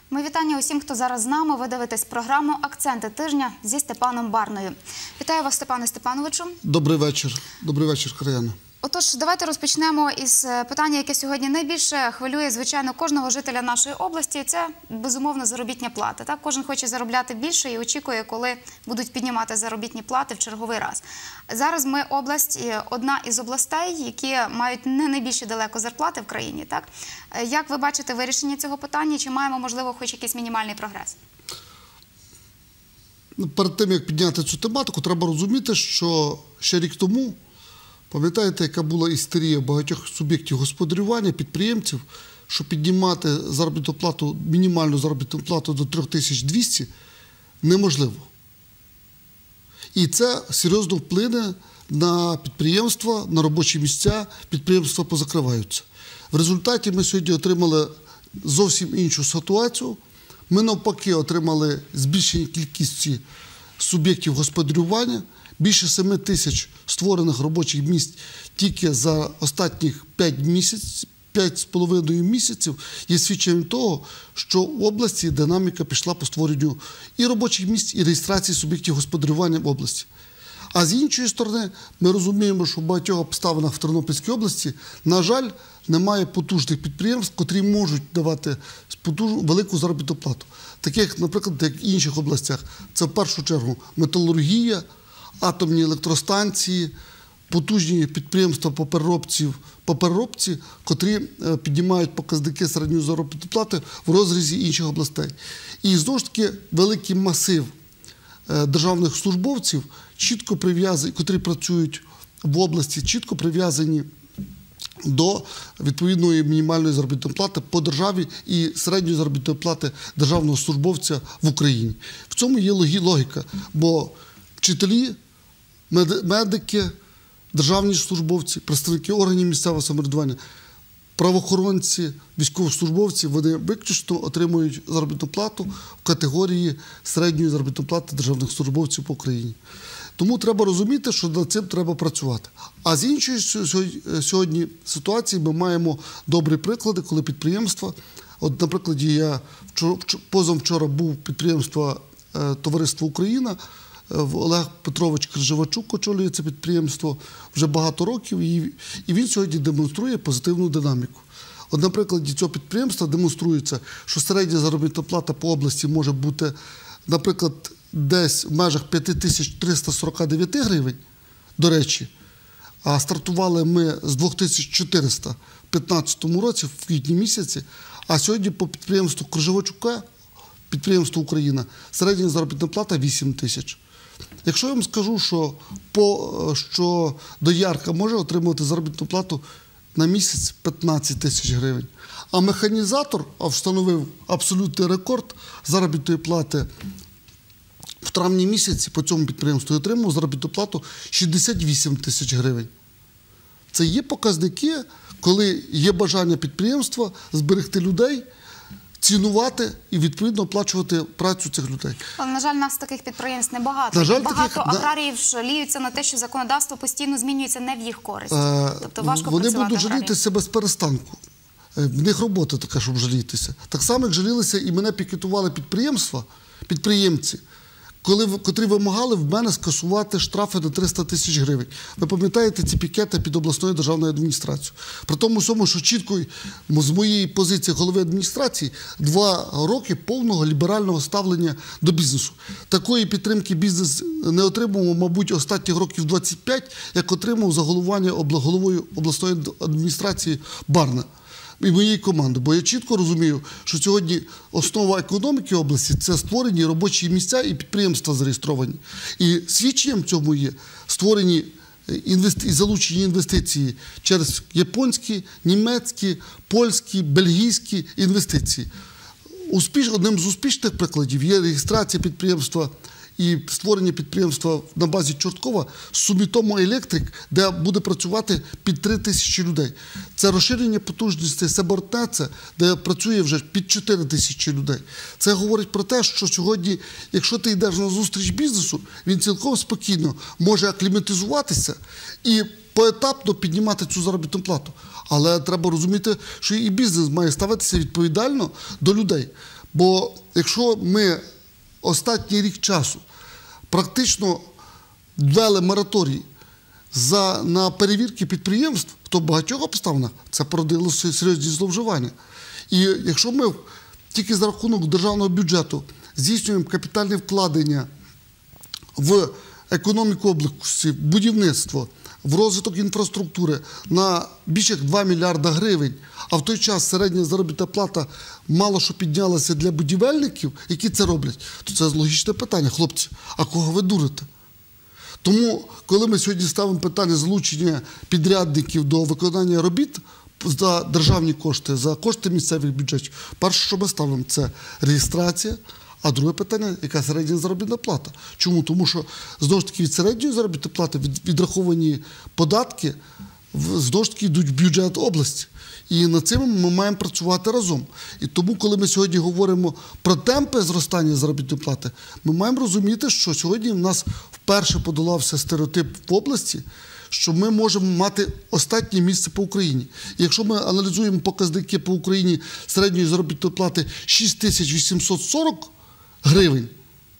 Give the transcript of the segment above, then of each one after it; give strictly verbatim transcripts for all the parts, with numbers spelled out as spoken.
Ми вітання усім, хто зараз з нами. Ви дивитесь програму «Акценти тижня» зі Степаном Барною. Вітаю вас, Степане Степановичу. Добрий вечір. Добрий вечір, краяни. Отож, давайте розпочнемо із питання, яке сьогодні найбільше хвилює, звичайно, кожного жителя нашої області. Це, безумовно, заробітня плата. Так? Кожен хоче заробляти більше і очікує, коли будуть піднімати заробітні плати в черговий раз. Зараз ми область, одна із областей, які мають не найбільші далеко зарплати в країні. Так? Як ви бачите вирішення цього питання? Чи маємо, можливо, хоч якийсь мінімальний прогрес? Перед тим, як підняти цю тематику, треба розуміти, що ще рік тому, пам'ятаєте, яка була істерія багатьох суб'єктів господарювання, підприємців, що піднімати заробітну плату, мінімальну заробітну плату до три тисячі двісті неможливо. І це серйозно вплине на підприємства, на робочі місця, підприємства позакриваються. В результаті ми сьогодні отримали зовсім іншу ситуацію. Ми навпаки отримали збільшення кількості суб'єктів господарювання, більше семи тисяч створених робочих місць тільки за останніх п'ять місяців, п'ять з половиною місяців є свідченням того, що в області динаміка пішла по створенню і робочих місць, і реєстрації суб'єктів господарювання в області. А з іншої сторони, ми розуміємо, що в багатьох обставинах в Тернопільській області, на жаль, немає потужних підприємств, котрі можуть давати велику заробітну плату. Таких, наприклад, як в інших областях. Це в першу чергу металургія, атомні електростанції, потужні підприємства по переробці, по переробці, котрі піднімають показники середньої заробітної плати в розрізі інших областей. І знову ж таки великий масив державних службовців, чітко прив'язані, котрі працюють в області, чітко прив'язані до відповідної мінімальної заробітної плати по державі і середньої заробітної плати державного службовця в Україні. В цьому є логіка, бо вчителі, медики, державні службовці, представники органів місцевого самоврядування, правоохоронці, військовослужбовці, вони виключно отримують заробітну плату в категорії середньої заробітної плати державних службовців по Україні. Тому треба розуміти, що над цим треба працювати. А з іншої сьогодні ситуації ми маємо добрі приклади, коли підприємства, от, наприклад, я позавчора був підприємство Товариство Україна, Олег Петрович Крижевачук очолює це підприємство вже багато років, і він сьогодні демонструє позитивну динаміку. От, на прикладі цього підприємства демонструється, що середня заробітна плата по області може бути, наприклад, десь в межах п'ять тисяч триста сорок дев'ять гривень, до речі, а стартували ми з дві тисячі чотириста в дві тисячі п'ятнадцятому році, в квітні місяці, а сьогодні по підприємству Крижевачука, підприємство Україна, середня заробітна плата вісім тисяч. Якщо я вам скажу, що, по, що доярка може отримувати заробітну плату на місяць п'ятнадцять тисяч гривень, а механізатор встановив абсолютний рекорд заробітної плати в травні місяці по цьому підприємству і отримав заробітну плату шістдесят вісім тисяч гривень. Це є показники, коли є бажання підприємства зберегти людей, цінувати і, відповідно, оплачувати працю цих людей. Але, на жаль, у нас таких підприємств небагато. Жаль, багато таких, аграріїв жаліються на те, що законодавство постійно змінюється не в їх користь. Е, тобто важко вони працювати будуть жалітися без перестанку. В них робота така, щоб жалітися. Так само, як жалілися і мене пікетували підприємства, підприємці, коли, котрі вимагали в мене скасувати штрафи на триста тисяч гривень. Ви пам'ятаєте ці пікети під обласною державною адміністрацією? При тому всьому, що чітко з моєї позиції голови адміністрації два роки повного ліберального ставлення до бізнесу. Такої підтримки бізнес не отримував, мабуть, останніх років двадцять п'ять, як отримав за головування головою обласної адміністрації Барна і моєї команди. Бо я чітко розумію, що сьогодні основа економіки області – це створені робочі місця і підприємства зареєстровані. І свідченням цьому є створені і залучені інвестиції через японські, німецькі, польські, бельгійські інвестиції. Успіш, одним з успішних прикладів є реєстрація підприємства і створення підприємства на базі Чорткова Sumitomo Electric, де буде працювати під три тисячі людей. Це розширення потужності Себортнеца, де працює вже під чотири тисячі людей. Це говорить про те, що сьогодні, якщо ти йдеш на зустріч бізнесу, він цілком спокійно може акліматизуватися і поетапно піднімати цю заробітну плату. Але треба розуміти, що і бізнес має ставитися відповідально до людей. Бо якщо ми останній рік часу практично ввели мораторій за, на перевірки підприємств, то в багатьох обставинах це породило серйозні зловживання. І якщо ми тільки за рахунок державного бюджету здійснюємо капітальні вкладення в економіку області, в будівництво, в розвиток інфраструктури на більше як два мільярда гривень, а в той час середня заробітна плата мало що піднялася для будівельників, які це роблять, то це логічне питання. Хлопці, а кого ви дурите? Тому, коли ми сьогодні ставимо питання залучення підрядників до виконання робіт за державні кошти, за кошти місцевих бюджетів, перше, що ми ставимо, це реєстрація, а друге питання, яка середня заробітна плата. Чому? Тому що, знову ж таки, від середньої заробітної плати відраховані податки, знову ж таки, йдуть в бюджет області. І над цим ми маємо працювати разом. І тому, коли ми сьогодні говоримо про темпи зростання заробітної плати, ми маємо розуміти, що сьогодні в нас вперше подолався стереотип в області, що ми можемо мати останнє місце по Україні. І якщо ми аналізуємо показники по Україні середньої заробітної плати шість тисяч вісімсот сорок гривень,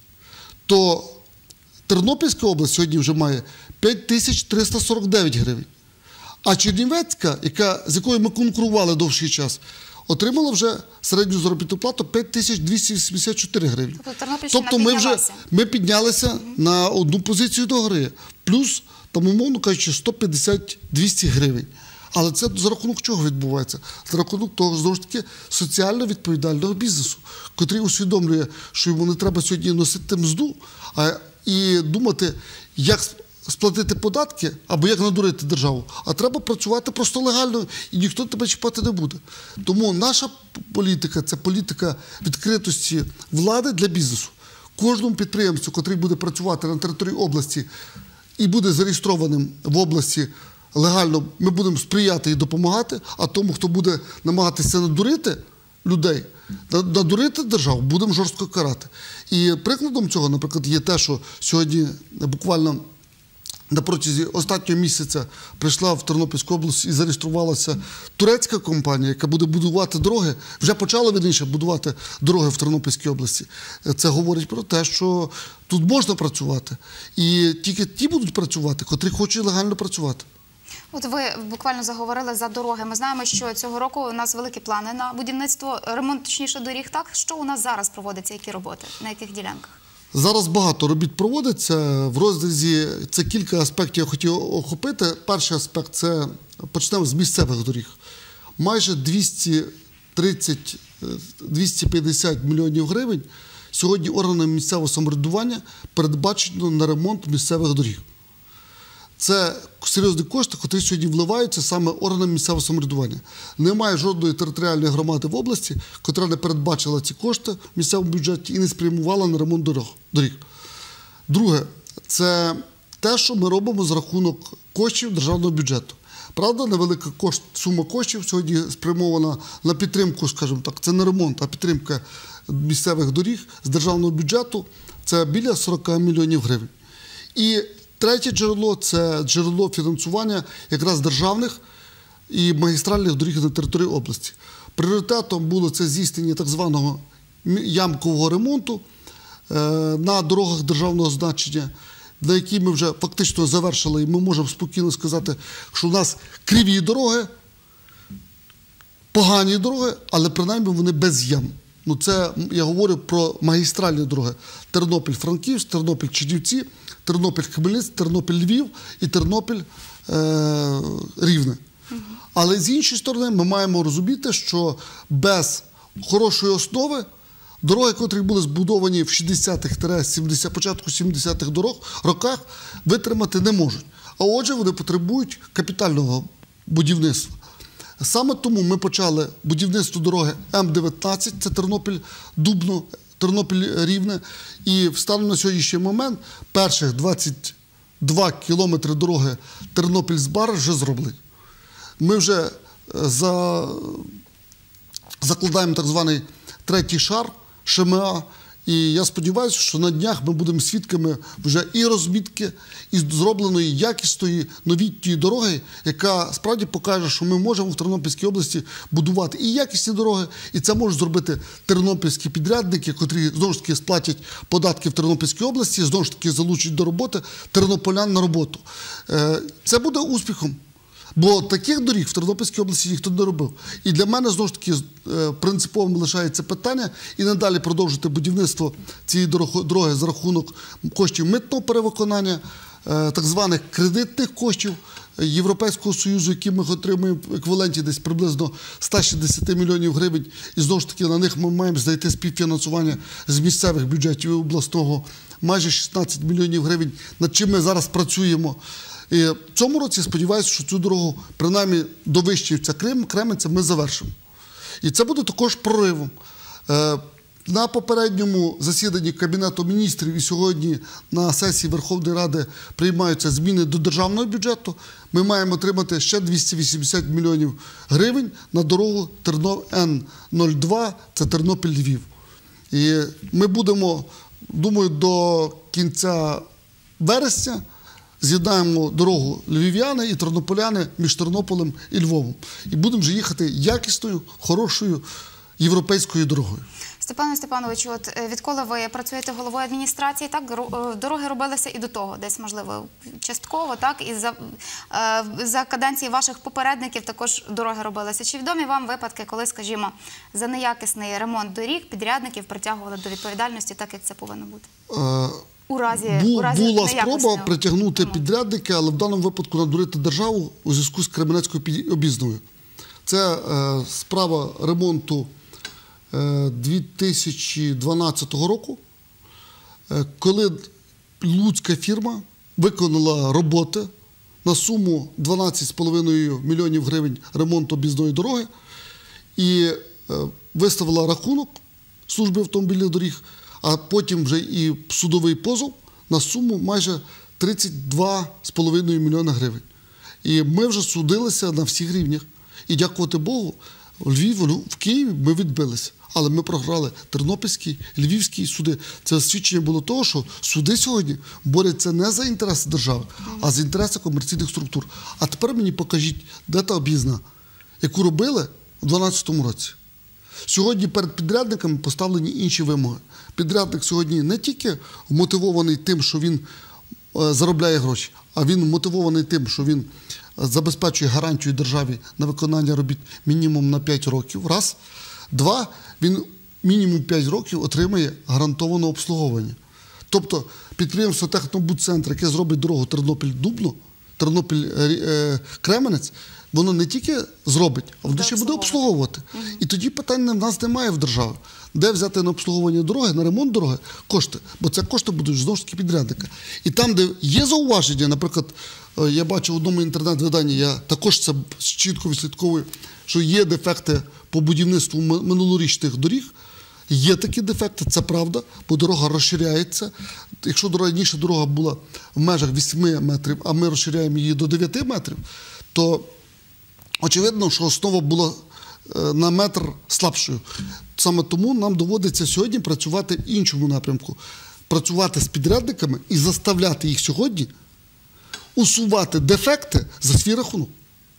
то Тернопільська область сьогодні вже має п'ять тисяч триста сорок дев'ять гривень. А Чернівецька, яка, з якою ми конкурували довший час, отримала вже середню заробітну плату п'ять тисяч двісті вісімдесят чотири гривні. Тобто, тобто ми вже ми піднялися mm-hmm. на одну позицію до гри. Плюс, там, умовно кажучи, сто п'ятдесят - двісті гривень. Але це за рахунок чого відбувається? За рахунок того, знову ж таки, соціально відповідального бізнесу, котрий усвідомлює, що йому не треба сьогодні носити мзду, а і думати, як сплатити податки або як надурити державу, а треба працювати просто легально, і ніхто тебе чіпати не буде. Тому наша політика – це політика відкритості влади для бізнесу. Кожному підприємцю, який буде працювати на території області і буде зареєстрованим в області легально, ми будемо сприяти і допомагати, а тому, хто буде намагатися надурити людей, надурити державу, будемо жорстко карати. І прикладом цього, наприклад, є те, що сьогодні буквально на протязі останнього місяця прийшла в Тернопільську область і зареєструвалася турецька компанія, яка буде будувати дороги, вже почала, вірніше, будувати дороги в Тернопільській області. Це говорить про те, що тут можна працювати. І тільки ті будуть працювати, котрі хочуть легально працювати. От ви буквально заговорили за дороги. Ми знаємо, що цього року у нас великі плани на будівництво, ремонт, точніше, доріг. Так, що у нас зараз проводиться, які роботи, на яких ділянках? Зараз багато робіт проводиться. В розрізі це кілька аспектів я хотів охопити. Перший аспект – це почнемо з місцевих доріг. Майже двісті тридцять - двісті п'ятдесят мільйонів гривень сьогодні органами місцевого самоврядування передбачено на ремонт місцевих доріг. Це серйозні кошти, які сьогодні вливаються саме органам місцевого самоврядування. Немає жодної територіальної громади в області, яка не передбачила ці кошти в місцевому бюджеті і не спрямувала на ремонт доріг. Друге, це те, що ми робимо з рахунок коштів державного бюджету. Правда, невелика кошт, сума коштів сьогодні спрямована на підтримку, скажімо так, це не ремонт, а підтримка місцевих доріг з державного бюджету, це біля сорок мільйонів гривень. І третє джерело – це джерело фінансування якраз державних і магістральних доріг на території області. Пріоритетом було це здійснення так званого ямкового ремонту на дорогах державного значення, на які ми вже фактично завершили, і ми можемо спокійно сказати, що у нас криві дороги, погані дороги, але принаймні вони без ям. Ну, це я говорю про магістральні дороги. Тернопіль-Франківськ, Тернопіль-Чернівці, Тернопіль-Хмельницький, Тернопіль-Львів і Тернопіль-Рівне. Угу. Але з іншої сторони ми маємо розуміти, що без хорошої основи дороги, котрі були збудовані в шістдесятих - сімдесятих, початку сімдесятих роках, витримати не можуть. А отже, вони потребують капітального будівництва. Саме тому ми почали будівництво дороги М дев'ятнадцять, це Тернопіль-Дубно, Тернопіль-Рівне, і станом на сьогоднішній момент перших двадцять два кілометри дороги Тернопіль-Збар вже зроблені. Ми вже за... закладаємо так званий третій шар ШМА, І я сподіваюся, що на днях ми будемо свідками вже і розмітки, і зробленої якісної новітньої дороги, яка справді покаже, що ми можемо в Тернопільській області будувати і якісні дороги, і це можуть зробити тернопільські підрядники, котрі, знову ж таки, сплатять податки в Тернопільській області, знову ж таки, залучать до роботи тернополян на роботу. Це буде успіхом. Бо таких доріг в Тернопільській області ніхто не робив. І для мене, знову ж таки, принциповим лишається питання і надалі продовжити будівництво цієї дороги за рахунок коштів митного перевиконання, так званих кредитних коштів Європейського Союзу, які ми отримуємо в еквіваленті десь приблизно сто шістдесят мільйонів гривень. І знову ж таки на них ми маємо знайти співфінансування з місцевих бюджетів і обласного майже шістнадцять мільйонів гривень, над чим ми зараз працюємо. І в цьому році, сподіваюся, що цю дорогу, принаймні до Вищівця-Кременця, ми завершимо. І це буде також проривом. На попередньому засіданні Кабінету міністрів і сьогодні на сесії Верховної Ради приймаються зміни до державного бюджету. Ми маємо отримати ще двісті вісімдесят мільйонів гривень на дорогу Ен нуль два, це Тернопіль-Львів. І ми будемо, думаю, до кінця вересня з'єднаємо дорогу львів'яни і тернополяни між Тернополем і Львовом. І будемо вже їхати якісною, хорошою європейською дорогою. Степане Степановичу, от відколи ви працюєте головою адміністрації, так, дороги робилися і до того, десь, можливо, частково, так, і за, за каденції ваших попередників також дороги робилися. Чи відомі вам випадки, коли, скажімо, за неякісний ремонт доріг підрядників притягували до відповідальності, так, як це повинно бути? У разі, Бу, у разі була спроба притягнути ремонту. підрядника, але в даному випадку надурити державу у зв'язку з Кременецькою об'їзною. Це е, справа ремонту е, дві тисячі дванадцятого року, е, коли луцька фірма виконала роботи на суму дванадцять з половиною мільйонів гривень ремонту об'їзної дороги і е, виставила рахунок служби автомобільних доріг, а потім вже і судовий позов на суму майже тридцять два з половиною мільйона гривень. І ми вже судилися на всіх рівнях. І дякувати Богу, в Львів, в Києві ми відбилися. Але ми програли Тернопільський, Львівський суди. Це свідчення було того, що суди сьогодні борються не за інтереси держави, а за інтереси комерційних структур. А тепер мені покажіть, де та об'їзна, яку робили у дванадцятому році. Сьогодні перед підрядниками поставлені інші вимоги. Підрядник сьогодні не тільки мотивований тим, що він заробляє гроші, а він мотивований тим, що він забезпечує гарантію державі на виконання робіт мінімум на п'ять років. Раз. Два. Він мінімум п'ять років отримає гарантоване обслуговування. Тобто підприємство «Технобудцентр», яке зробить дорогу Тернопіль-Дубно, Тернопіль-Кременець, воно не тільки зробить, а воно ще буде обслуговувати. Угу. І тоді питань в нас немає в державі. Де взяти на обслуговування дороги, на ремонт дороги кошти? Бо це кошти будуть знову ж таки підрядника. І там, де є зауваження, наприклад, я бачив в одному інтернет-виданні, я також це чітко відслідковую, що є дефекти по будівництву минулорічних доріг. Є такі дефекти, це правда, бо дорога розширяється. Якщо раніше дорога була в межах вісьми метрів, а ми розширяємо її до дев'яти метрів, то очевидно, що основа була на метр слабшою. Саме тому нам доводиться сьогодні працювати в іншому напрямку. Працювати з підрядниками і заставляти їх сьогодні усувати дефекти за свій рахунок.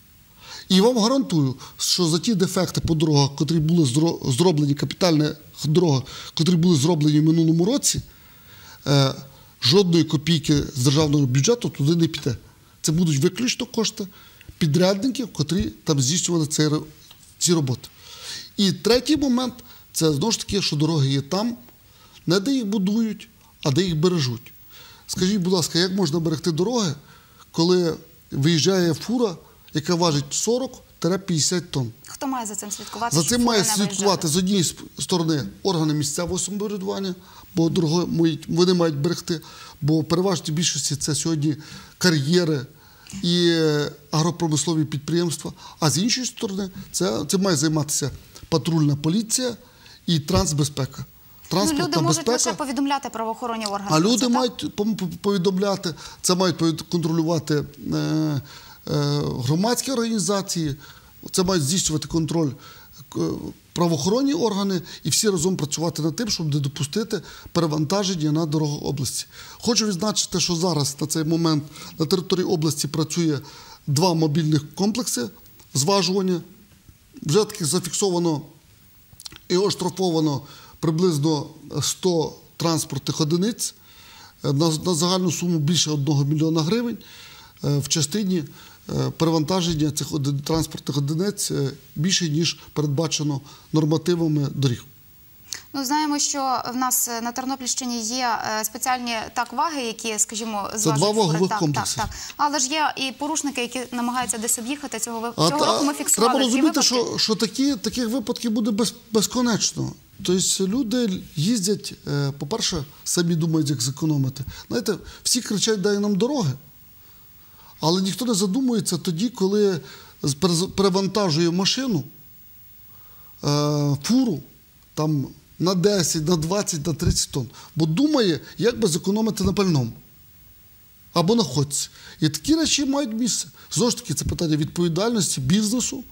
І вам гарантую, що за ті дефекти по дорогах, котрі були зроблені, капітальні дороги, котрі були зроблені в минулому році, е, жодної копійки з державного бюджету туди не піде. Це будуть виключно кошти підрядників, котрі там здійснювали цей, ці роботи. І третій момент – це знову ж таки, що дороги є там, не де їх будують, а де їх бережуть. Скажіть, будь ласка, як можна берегти дороги, коли виїжджає фура, яка важить сорок - п'ятдесят тонн? Хто має за цим слідкувати? За цим має слідкувати з однієї сторони органи місцевого самоврядування, бо дороги вони мають берегти, бо переважно більшості це сьогодні кар'єри і агропромислові підприємства, а з іншої сторони це, це має займатися патрульна поліція і трансбезпека. Ну, люди можуть лише повідомляти правоохоронні органи. А люди мають повідомляти, це мають контролювати е, е, громадські організації, це мають здійснювати контроль правоохоронні органи і всі разом працювати над тим, щоб не допустити перевантаження на дорогах області. Хочу відзначити, що зараз на цей момент на території області працює два мобільних комплекси зважування. Вже таки зафіксовано і оштрафовано приблизно сто транспортних одиниць на, на загальну суму більше одного мільйона гривень в частині перевантаження цих транспортних одиниць більше, ніж передбачено нормативами доріг. Ну, знаємо, що в нас на Тернопільщині є спеціальні так ваги, які, скажімо, зважують. Це два вагових так, комплекси. Так, так. Але ж є і порушники, які намагаються десь об'їхати. Цього, а цього та, року ми фіксували. Треба розуміти, що, що такі, таких випадків буде без, безконечно. Тобто люди їздять, по-перше, самі думають, як зекономити. Знаєте, всі кричать, дай нам дороги. Але ніхто не задумується тоді, коли перевантажує машину, фуру, там, на десять, на двадцять, на тридцять тонн. Бо думає, як би зекономити на пальному. Або на ходці. І такі речі мають місце. Знову ж таки, це питання відповідальності бізнесу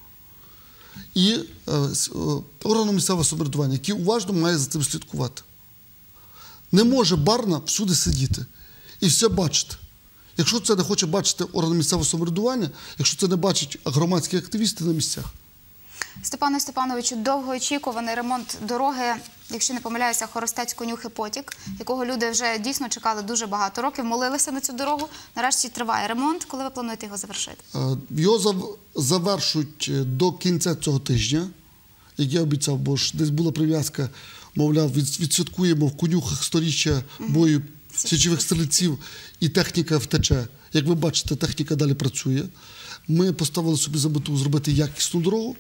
і е, органу місцевого самоврядування, який уважно має за цим слідкувати. Не може барна всюди сидіти і все бачити. Якщо це не хоче бачити орган місцевого самоврядування, якщо це не бачать громадські активісти на місцях. Степане Степановичу, довгоочікуваний ремонт дороги, якщо не помиляюся, Хоростець-Конюхи-Потік, якого люди вже дійсно чекали дуже багато років, молилися на цю дорогу. Нарешті триває ремонт. Коли ви плануєте його завершити? Його завершують до кінця цього тижня, як я обіцяв, бо ж десь була прив'язка, мовляв, відсвяткуємо в Конюхах сторіччя бою січових стрільців і техніка втече. Як ви бачите, техніка далі працює. Ми поставили собі за мету зробити якісну дорогу.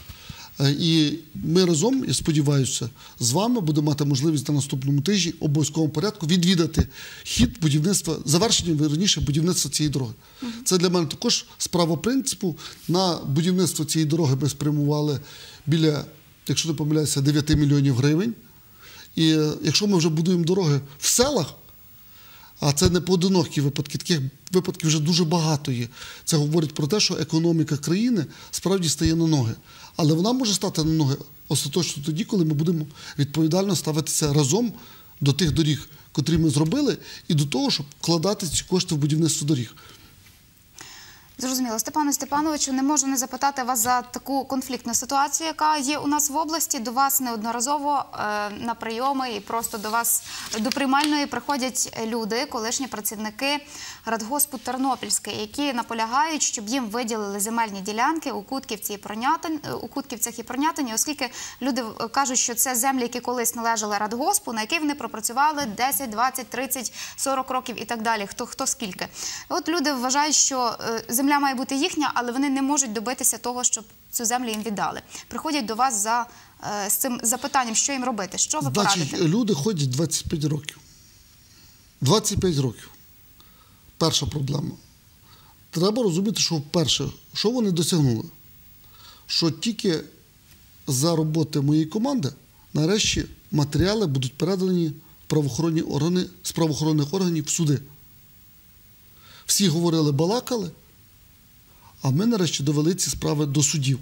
І ми разом, я сподіваюся, з вами будемо мати можливість на наступному тижні в обов'язковому порядку відвідати хід будівництва, завершення, раніше, будівництва цієї дороги. Uh-huh. Це для мене також справа принципу. На будівництво цієї дороги ми спрямували біля, якщо не помиляюся, дев'ять мільйонів гривень. І якщо ми вже будуємо дороги в селах, а це не поодинокі випадки, таких випадків вже дуже багато є. Це говорить про те, що економіка країни справді стає на ноги. Але вона може стати на ноги остаточно тоді, коли ми будемо відповідально ставитися разом до тих доріг, котрі ми зробили, і до того, щоб вкладати ці кошти в будівництво доріг. Зрозуміло. Степане Степановичу, не можу не запитати вас за таку конфліктну ситуацію, яка є у нас в області. До вас неодноразово е, на прийоми і просто до вас, до приймальної приходять люди, колишні працівники Радгоспу Тернопільський, які наполягають, щоб їм виділили земельні ділянки у Кутківці і Пронятині, у Кутківцях і Пронятині, оскільки люди кажуть, що це землі, які колись належали Радгоспу, на які вони пропрацювали десять, двадцять, тридцять, сорок років і так далі, хто, хто скільки. От люди вважають, що е, земля має бути їхня, але вони не можуть добитися того, щоб цю землю їм віддали. Приходять до вас за, е, з цим запитанням, що їм робити, що ви порадите? Значить, люди ходять двадцять п'ять років. двадцять п'ять років. Перша проблема. Треба розуміти, що вперше, що вони досягнули? Що тільки за роботи моєї команди нарешті матеріали будуть передані в правоохоронні органи, з правоохоронних органів в суди. Всі говорили, балакали, а ми нарешті довели ці справи до судів.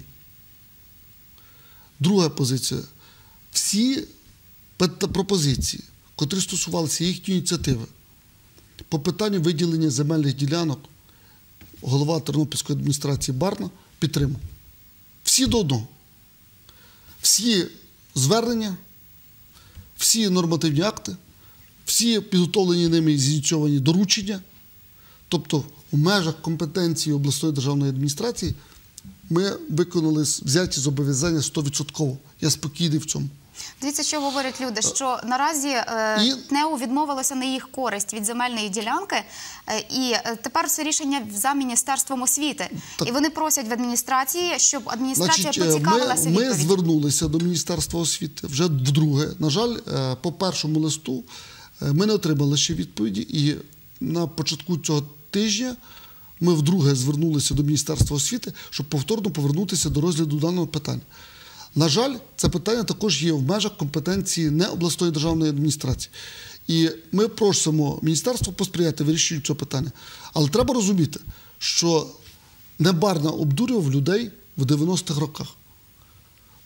Друга позиція. Всі пропозиції, котрі стосувалися їхньої ініціативи, по питанню виділення земельних ділянок, голова Тернопільської адміністрації Барна підтримав. Всі до одного. Всі звернення, всі нормативні акти, всі підготовлені ними і зініційовані доручення. Тобто у межах компетенції обласної державної адміністрації ми виконали взяті зобов'язання сто відсотків. Я спокійний в цьому. Дивіться, що говорять люди, що наразі е, І... ТНЕУ відмовилося на їх користь від земельної ділянки, е, і тепер це рішення за Міністерством освіти. Так. І вони просять в адміністрації, щоб адміністрація Значить, поцікавилася ми, відповідь. Ми звернулися до Міністерства освіти вже вдруге. На жаль, по першому листу ми не отримали ще відповіді, і на початку цього тижня ми вдруге звернулися до Міністерства освіти, щоб повторно повернутися до розгляду даного питання. На жаль, це питання також є в межах компетенції не обласної державної адміністрації. І ми просимо міністерство посприяти вирішенню цього питання. Але треба розуміти, що не Барна обдурював людей в дев'яностих роках.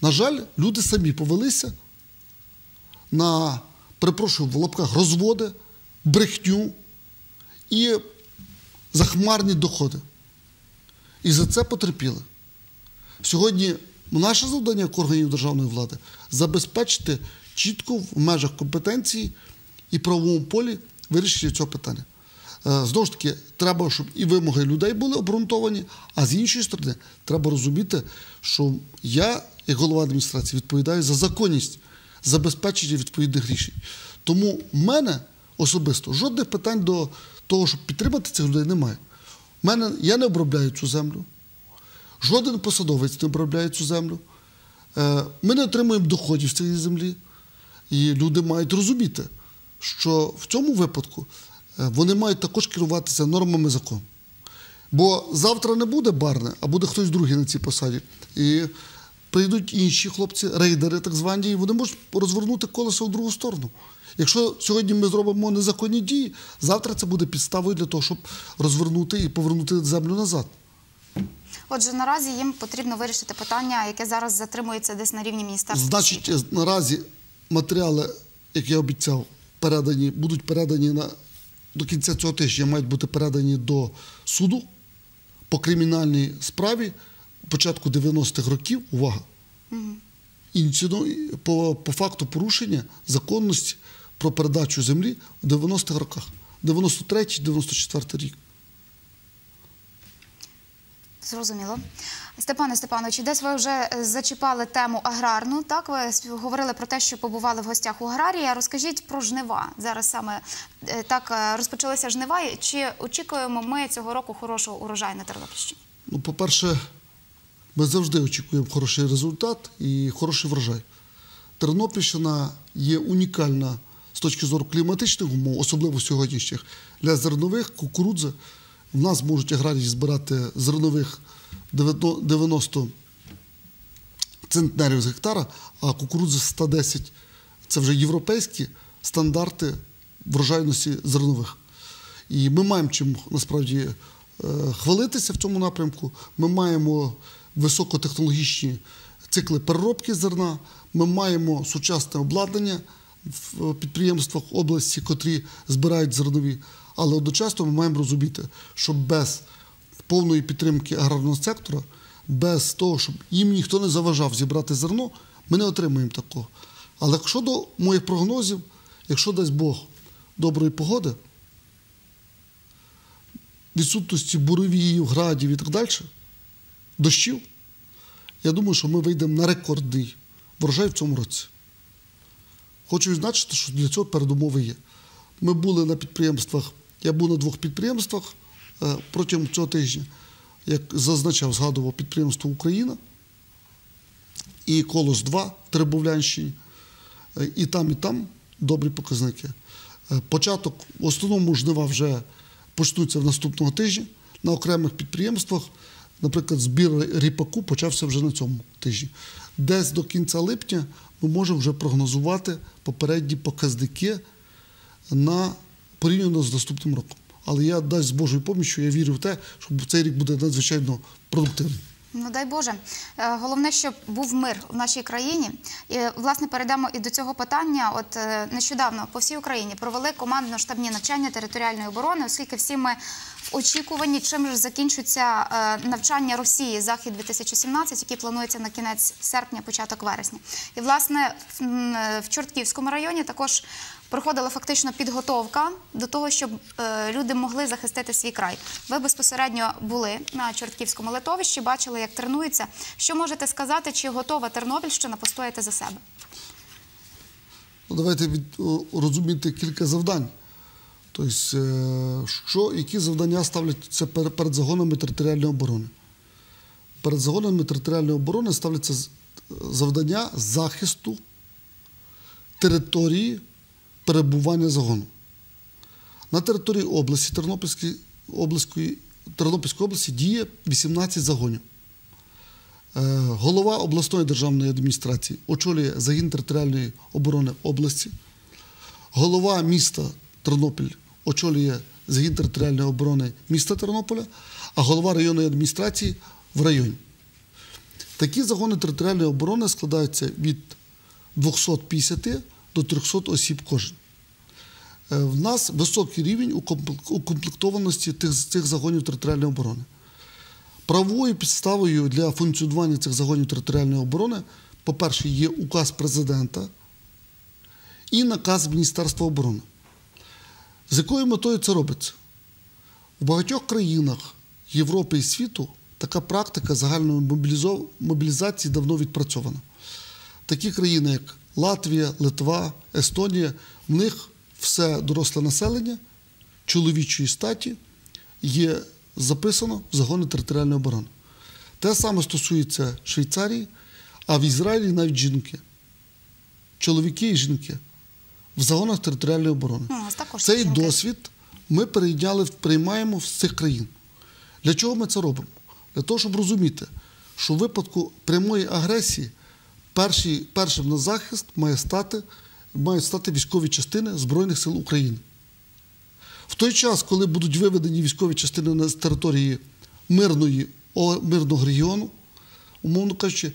На жаль, люди самі повелися на, перепрошую, в лапках, розводи, брехню і захмарні доходи. І за це потерпіли. Сьогодні наше завдання як органів державної влади – забезпечити чітко в межах компетенції і правовому полі вирішення цього питання. Знову ж таки, треба, щоб і вимоги людей були обґрунтовані, а з іншої сторони, треба розуміти, що я, як голова адміністрації, відповідаю за законність забезпечення відповідних рішень. Тому в мене особисто жодних питань до того, щоб підтримати цих людей, немає. В мене, я не обробляю цю землю, жоден посадовець не обробляє цю землю. Ми не отримуємо доходів з цієї землі. І люди мають розуміти, що в цьому випадку вони мають також керуватися нормами закону. Бо завтра не буде Барни, а буде хтось другий на цій посаді. І прийдуть інші хлопці, рейдери так звані, і вони можуть розвернути колесо в другу сторону. Якщо сьогодні ми зробимо незаконні дії, завтра це буде підставою для того, щоб розвернути і повернути землю назад. Отже, наразі їм потрібно вирішити питання, яке зараз затримується десь на рівні міністерства. Значить, наразі матеріали, як я обіцяв, передані, будуть передані на, до кінця цього тижня, мають бути передані до суду по кримінальній справі початку дев'яностих років, увага, угу. по, по факту порушення законності про передачу землі в дев'яностих роках, дев'яносто третій - дев'яносто четвертий рік. Зрозуміло. Степане Степановичу, десь ви вже зачіпали тему аграрну, так? Ви говорили про те, що побували в гостях у аграрія. Розкажіть про жнива. Зараз саме так розпочалися жнива. Чи очікуємо ми цього року хорошого урожаю на Тернопільщині? Ну, по-перше, ми завжди очікуємо хороший результат і хороший врожай. Тернопільщина є унікальна з точки зору кліматичних умов, особливо сьогоднішніх, для зернових, кукурудзи. В нас можуть аграрії збирати зернових дев'яносто центнерів з гектара, а кукурудзи сто десять – це вже європейські стандарти врожайності зернових. І ми маємо чим, насправді, хвалитися в цьому напрямку. Ми маємо високотехнологічні цикли переробки зерна, ми маємо сучасне обладнання в підприємствах області, котрі збирають зернові. Але одночасно ми маємо розуміти, що без повної підтримки аграрного сектора, без того, щоб їм ніхто не заважав зібрати зерно, ми не отримаємо такого. Але щодо моїх прогнозів, якщо дасть Бог доброї погоди, відсутності буревіїв, градів і так далі, дощів, я думаю, що ми вийдемо на рекордний врожай в цьому році. Хочу відзначити, що для цього передумови є. Ми були на підприємствах, я був на двох підприємствах е, протягом цього тижня, як зазначав, згадував підприємство «Україна» і «Колос-два» в Теребовлянщині. Е, і там, і там добрі показники. Е, початок, в основному жнива вже почнуться в наступного тижня. На окремих підприємствах, наприклад, збір ріпаку почався вже на цьому тижні. Десь до кінця липня ми можемо вже прогнозувати попередні показники на порівняно з наступним роком. Але я, дасть з Божою поміччю, я вірю в те, що цей рік буде надзвичайно продуктивним. Ну, дай Боже. Головне, щоб був мир в нашій країні. І, власне, перейдемо і до цього питання. От нещодавно по всій Україні провели командно-штабні навчання територіальної оборони, оскільки всі ми в очікуванні, чим ж закінчуться навчання Росії «Захід дві тисячі сімнадцять», які плануються на кінець серпня, початок вересня. І, власне, в Чортківському районі також проходила фактично підготовка до того, щоб е, люди могли захистити свій край. Ви безпосередньо були на Чортківському литовищі, бачили, як тренуються. Що можете сказати, чи готова Тернопільщина постояти за себе? Ну, давайте від, о, розуміти кілька завдань. Тобто, е, що, які завдання ставляться перед, перед загонами територіальної оборони? Перед загонами територіальної оборони ставляться завдання захисту території перебування загону. На території області, Тернопільської області, Тернопільської області діє вісімнадцять загонів. Голова обласної державної адміністрації очолює загін територіальної оборони області. Голова міста Тернопіль очолює загін територіальної оборони міста Тернополя, а голова районної адміністрації в районі. Такі загони територіальної оборони складаються від двохсот п'ятдесяти до трьохсот осіб кожен. В нас високий рівень укомплектованості тих, цих загонів територіальної оборони. Правовою підставою для функціонування цих загонів територіальної оборони, по-перше, є указ президента і наказ Міністерства оборони. З якою метою це робиться? У багатьох країнах Європи і світу така практика загальної мобілізації давно відпрацьована. Такі країни, як Латвія, Литва, Естонія, в них все доросле населення чоловічої статі є записано в загони територіальної оборони. Те саме стосується Швейцарії, а в Ізраїлі навіть жінки. Чоловіки і жінки в загонах територіальної оборони. Ну, Цей досвід ми перейняли, приймаємо з цих країн. Для чого ми це робимо? Для того, щоб розуміти, що в випадку прямої агресії перший, першим на захист має стати, мають стати військові частини Збройних сил України. В той час, коли будуть виведені військові частини з території мирної, мирного регіону, умовно кажучи,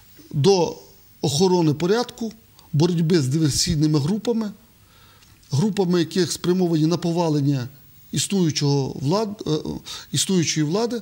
до охорони порядку, боротьби з диверсійними групами, групами, яких спрямовані на повалення існуючого влад, існуючої влади,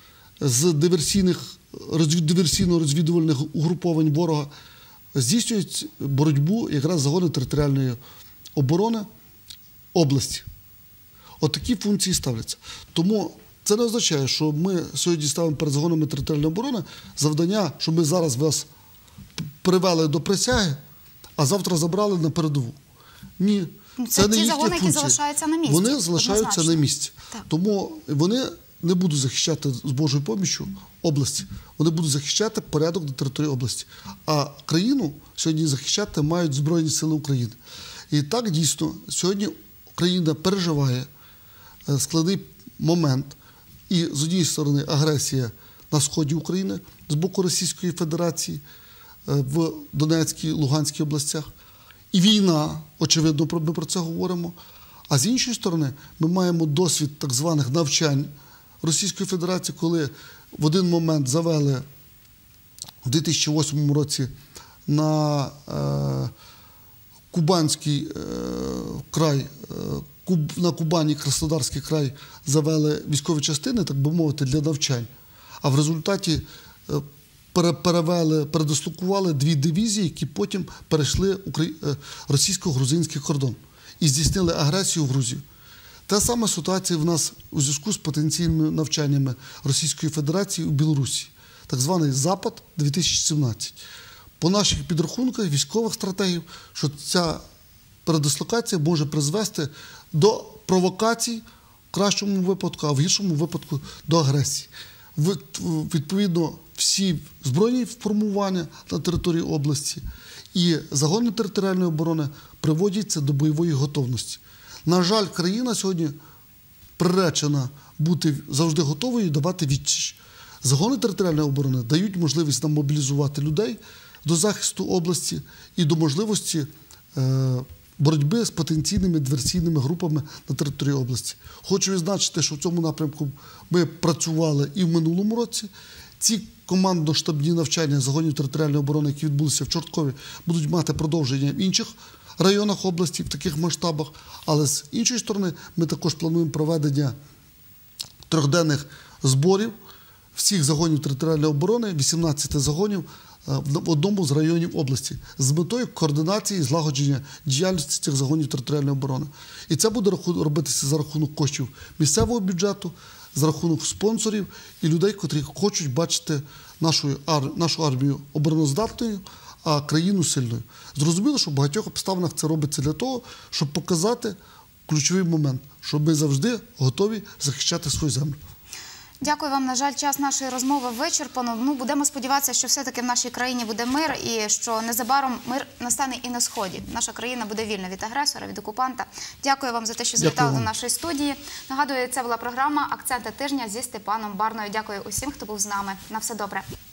з диверсійних, диверсійно-розвідувальних угруповань ворога, здійснюють боротьбу якраз загони територіальної оборони області. Отакі функції ставляться. Тому це не означає, що ми сьогодні ставимо перед загонами територіальної оборони завдання, що ми зараз вас привели до присяги, а завтра забрали на передову. Ні. Це, це це не ті їхня загони, функція. які залишаються на місці. Вони залишаються однозначно. на місці. Так. Тому вони не будуть захищати з Божою поміччю області. Вони будуть захищати порядок на території області. А країну сьогодні захищати мають Збройні Сили України. І так, дійсно, сьогодні Україна переживає складний момент. І з однієї сторони агресія на сході України з боку Російської Федерації в Донецькій, Луганській областях. І війна, очевидно, ми про це говоримо. А з іншої сторони, ми маємо досвід так званих навчань Російської Федерації, коли в один момент завели в дві тисячі восьмому році на е, Кубанський е, край, е, Куб, на Кубані, Краснодарський край завели військові частини, так би мовити, для навчань. А в результаті е, перевели, передислокували дві дивізії, які потім перейшли російсько-грузинський кордон і здійснили агресію в Грузію. Та сама ситуація в нас у зв'язку з потенційними навчаннями Російської Федерації у Білорусі, так званий Запад дві тисячі сімнадцять. По наших підрахунках військових стратегів, що ця передислокація може призвести до провокацій в кращому випадку, а в гіршому випадку до агресії. Відповідно, всі збройні формування на території області і загони територіальної оборони приводяться до бойової готовності. На жаль, країна сьогодні приречена бути завжди готовою і давати відсіч. Загони територіальної оборони дають можливість нам мобілізувати людей до захисту області і до можливості е, боротьби з потенційними диверсійними групами на території області. Хочу відзначити, що в цьому напрямку ми працювали і в минулому році. Ці командно-штабні навчання загонів територіальної оборони, які відбулися в Чорткові, будуть мати продовження в інших районах області в таких масштабах. Але з іншої сторони, ми також плануємо проведення трьохденних зборів всіх загонів територіальної оборони, вісімнадцяти загонів, в одному з районів області з метою координації і злагодження діяльності цих загонів територіальної оборони. І це буде робитися за рахунок коштів місцевого бюджету, за рахунок спонсорів і людей, котрі хочуть бачити нашу, нашу армію обороноздатною, а країну сильною. Зрозуміло, що в багатьох обставинах це робиться для того, щоб показати ключовий момент, що ми завжди готові захищати свою землю. Дякую вам. На жаль, час нашої розмови вичерпано. Ну, будемо сподіватися, що все-таки в нашій країні буде мир і що незабаром мир настане і на Сході. Наша країна буде вільна від агресора, від окупанта. Дякую вам за те, що завітали до нашої студії. Нагадую, це була програма «Акценти тижня» зі Степаном Барною. Дякую усім, хто був з нами. На все добре.